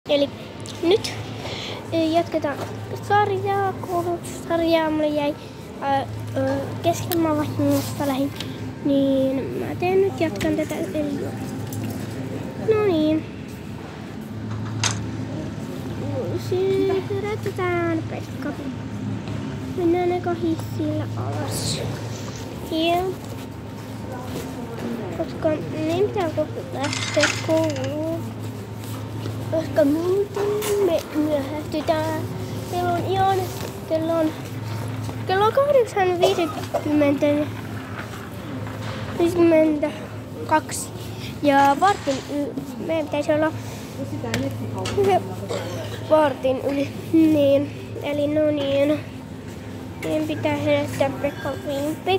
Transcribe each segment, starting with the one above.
Eli nyt jatketaan sarjaa, koulutussarjaa. Mulle jäi kesken, mä vasta lähdin. Niin mä jatkan tätä. No niin. Herätetään Pekka. Mennään eka hissillä alas. Ja koska niin pitää kohta lähteä kouluun. Koska muuten me myöhästytään. Kello on ihan kello on 8:52. Ja meidän pitäisi olla vartin yli. Niin, eli no niin. Meidän pitää herättää Pekka viimpi.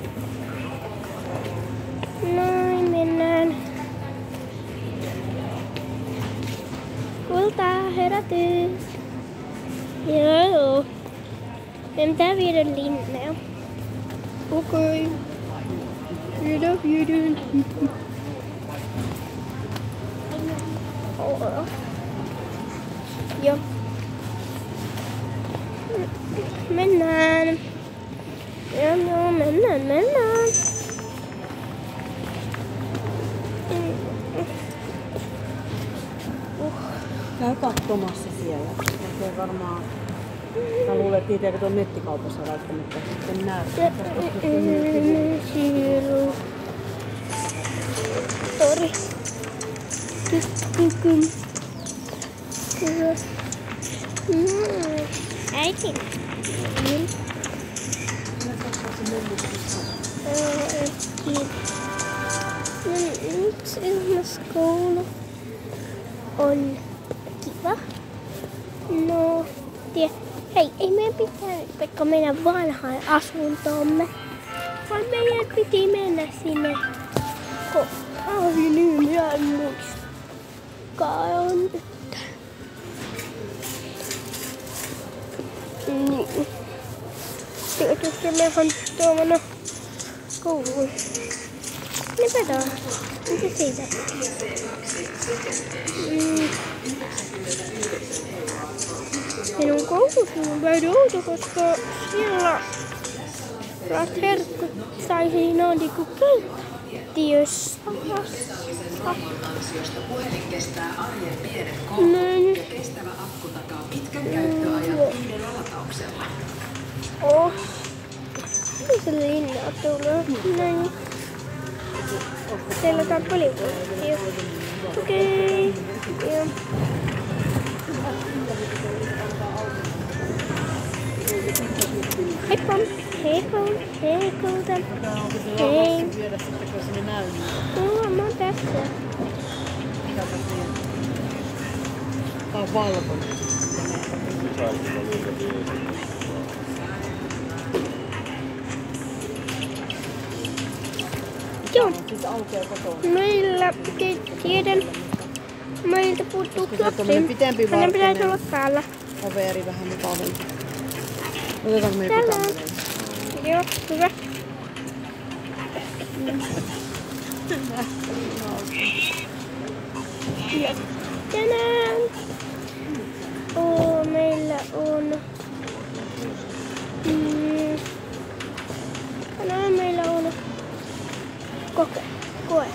Noin mennään. Kultaa, herätys. Joo. Meidän pitää viedä Linnea. Okei. Viedään. Joo. Mennään. Joo, mennään. Käy katsomassa siellä. Se varmaan... Mä luulen, että niitä ei tuon nettikaupassa välttämättä sitten näy. Tori. Äiti. Nyt ilmaskoulu on kiva. No, hei, ei meidän pitää nyt Pekka mennä vanhaan asuntoomme, vaan meidän piti mennä sinne, niin minä en muistakaan nyt. Niin. Tietysti mehän tuomana kouluun. Mitä siitä? Minun koulussa on vähän outo, koska siellä herkku sai siinä on niinku keittiössä. Puhelin kestää arjen pienet kohdut ja kestävä akku takaa pitkän käyttöajan yhdellä latauksella. Missä Linna tulee? Näin. Teillä on paljon vuosia. Okei. Joo. Heippa. Hei. Mä oon tässä. Tää on valvonut. Joo. Siis aukeaa kotona. Meillä, tiedän, meiltä puuttuu klapsi. Hänen pitäisi olla täällä. Overi vähän mukavampi. Otetaanko me joku tämmönen? Joo, hyvä. Ja tänään meillä on koe.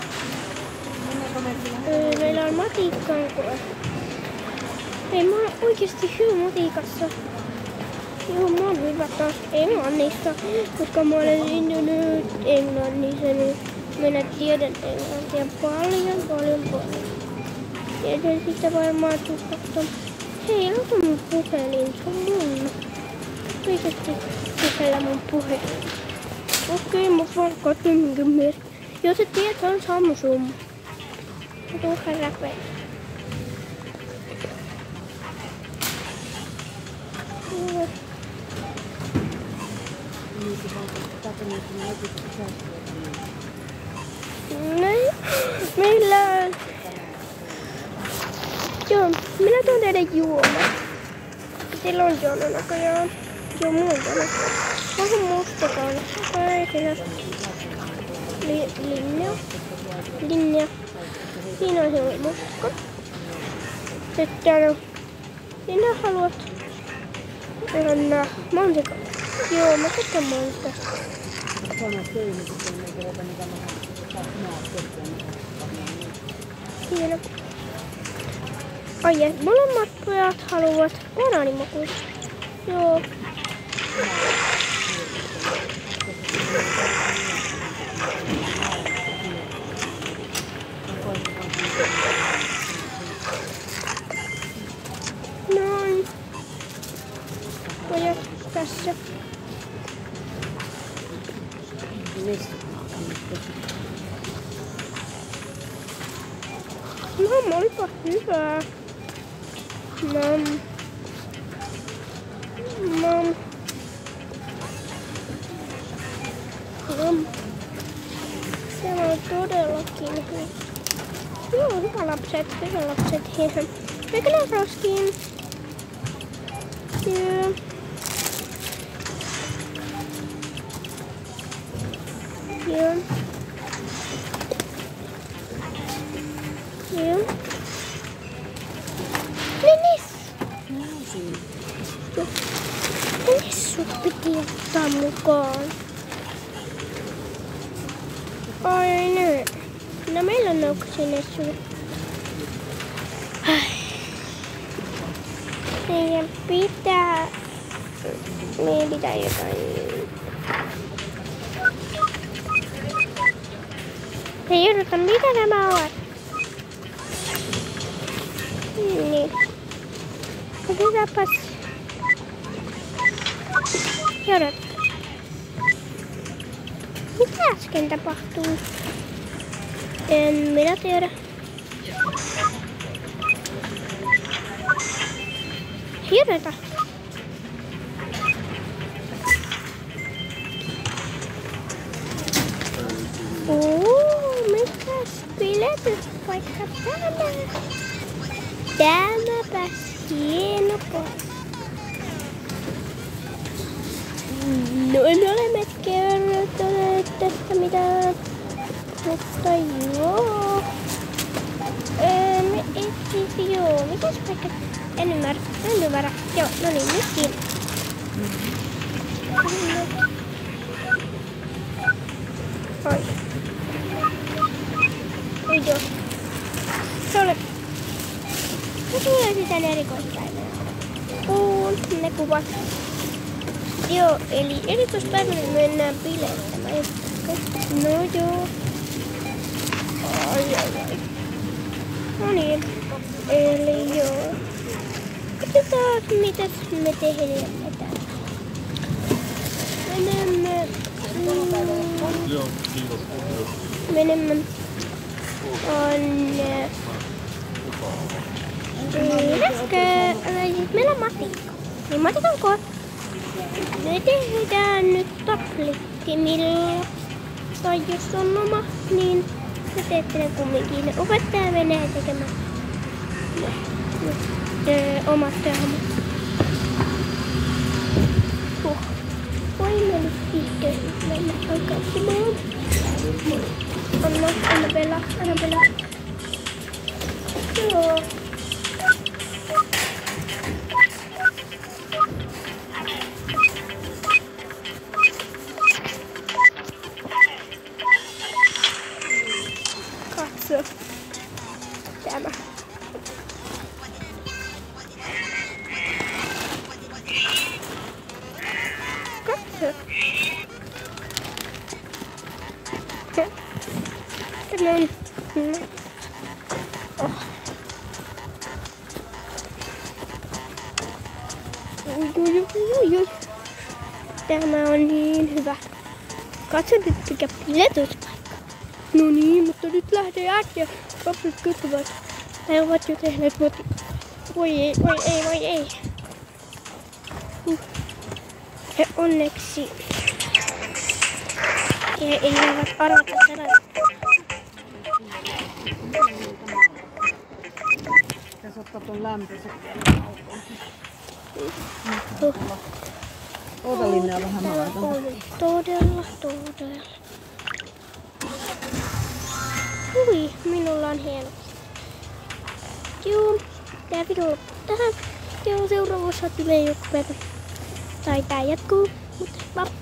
Meillä on matikan koe. Hei, mä oon oikeesti hyvä matikassa. Joo, mä oon hyvä taas englannissa, koska mä olen syntynyt Englannissa, niin minä tiedän englantia paljon. Tiedän sitä varmaan tupakka. Hei, ota mun puhelin, se on mun. Oikeesti sisällä mun puhelin. Okei, mä vaan katson minkä mies. Jos et tiedä, se on Samsung. Mä tuun räpeä. Meillä... Joo, minä tuon teille juomat. Teillä on jono näköjään. Joo, mulla on jono. Vähän mustakaan. Linnea. Siinä on se musta. Sitten Sinä haluat anna mansikka. Joo, mä tykkään mansikasta. Siinä. Ai, molemmat pojat haluavat banaanimakuista. Joo. Noin. Pojat tässä. No, olipa hyvää. Mam. Se on todellakin hyvä. Joo, hyvä lapset. Mikä ne roskiin? Joo. Joo. Joo. Nissut piti ottaa mukaan. Ai ne. No meillä on noukasi nessuja. Meidän pitää jotain. Hei, odotan, mitä nämä ovat? Niin. Otetaanpas. Odota. Mitä äsken tapahtui? En minä tiedä. Odota. Mikäs piletyspaikka tämä? Tämäpäs hieno paikka. No en ole kertonut tästä mitään, mutta joo. Joo, mikäs paikka? En ymmärrä. Joo, no niin, nyt siinä. Oi. Oi joo. Se oli. Se tulee sitten erikoispäivänä. Ne kuvat. Joo, eli erikoispäivänä mennään bileittämään. No joo. Ai. No niin. Eli joo. Katsotaan mitäs me tehdään. Menemme tonne. Meillä on matikka. Niin matikan koot. Me tehdään nyt tablettimilla. Tai jos on oma, niin me teette ne kumminkin. Opettaja menee tekemään omat työhommat. Voimme nyt vihdoin mennä aikaisemmin. Anna pelaa. Joo. Katso. Tämä. Katso. Tämä on. Oh. Oi. Tämä on niin hyvä. Katso nyt mikä piletyspaikka. No niin, mutta nyt lähtee äkkiä. Lapset kysyvät. He ovat jo tehneet matikkaa. Voi ei. He onneksi he eivät arvata tätä. Tässä ottaa tuon lämpöisen. Oota Linnea vähän mä laitan. Todella. Ui, minulla on hieno. Joo, tää video loppuu tähän. Joo, seuraavassa tulee joku päivä. Tai tää jatkuu. Mutta